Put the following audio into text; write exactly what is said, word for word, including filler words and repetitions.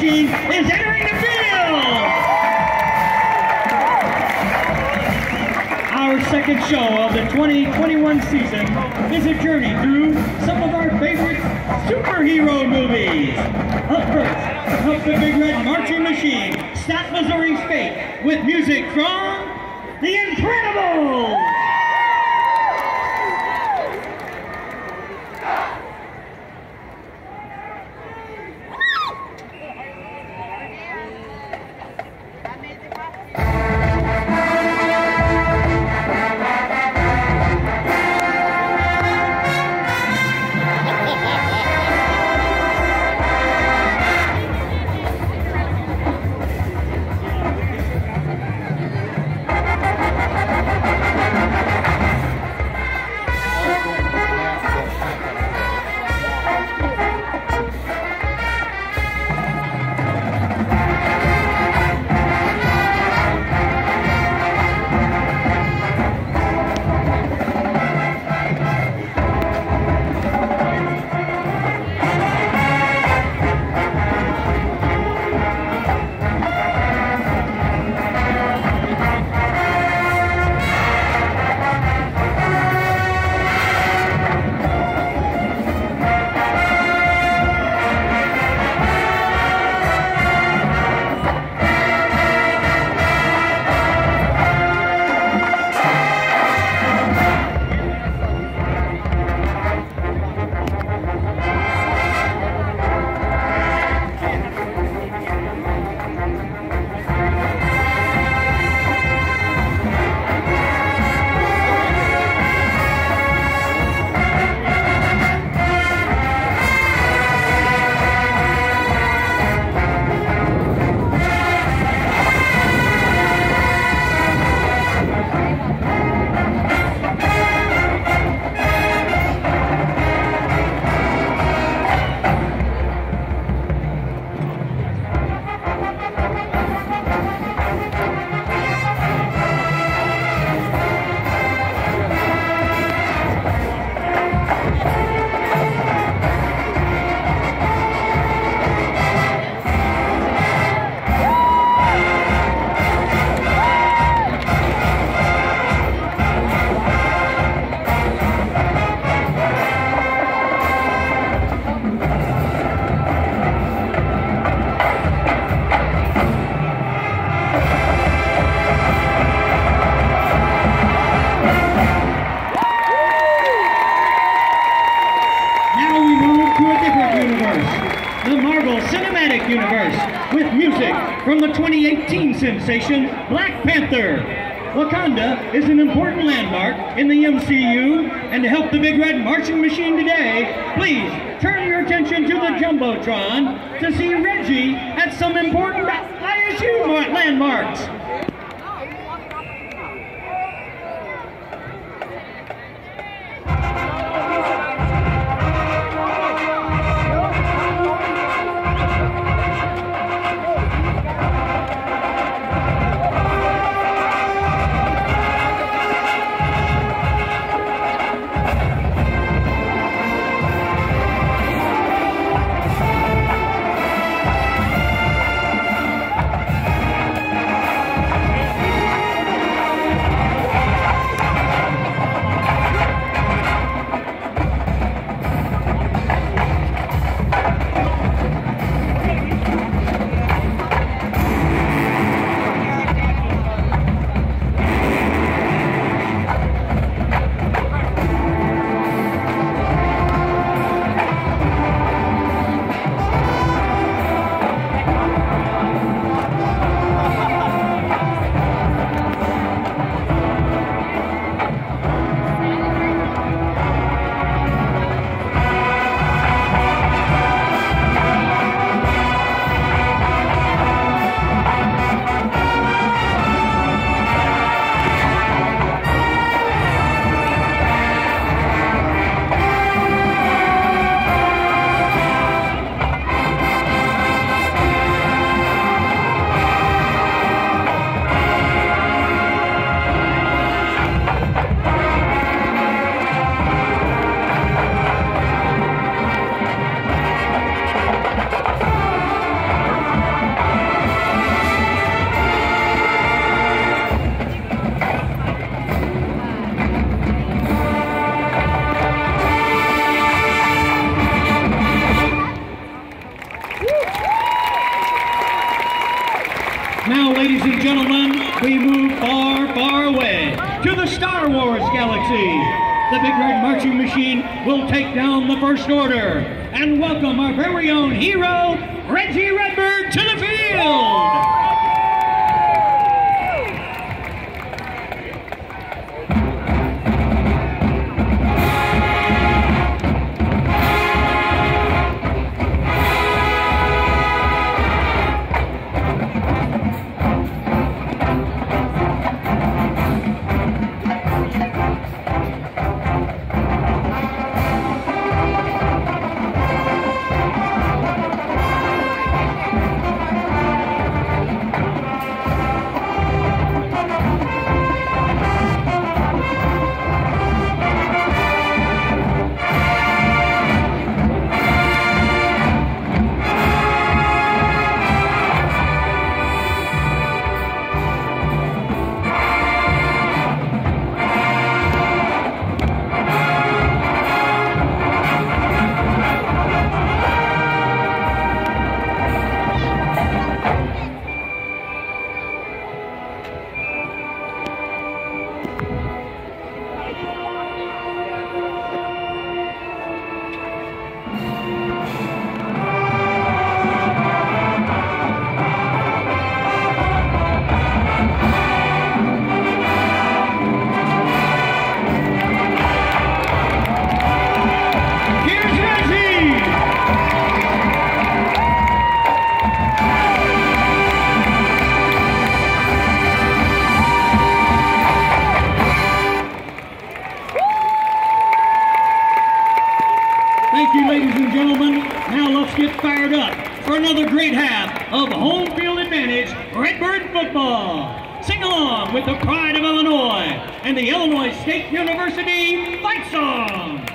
Machine is entering the field! Our second show of the twenty twenty-one season is a journey through some of our favorite superhero movies. Up first, help the Big Red Marching Machine stop Missouri's fate with music from The Incredibles! From the twenty eighteen sensation, Black Panther. Wakanda is an important landmark in the M C U, and to help the Big Red Marching Machine today, please turn your attention to the Jumbotron to see Reggie at some important I S U landmarks. Now, ladies and gentlemen, we move far, far away to the Star Wars galaxy. The Big Red Marching Machine will take down the First Order and welcome our very own hero, Reggie Redbird, to the field. Thank you, ladies and gentlemen. Now let's get fired up for another great half of Home Field Advantage Redbird football. Sing along with the pride of Illinois and the Illinois State University fight song.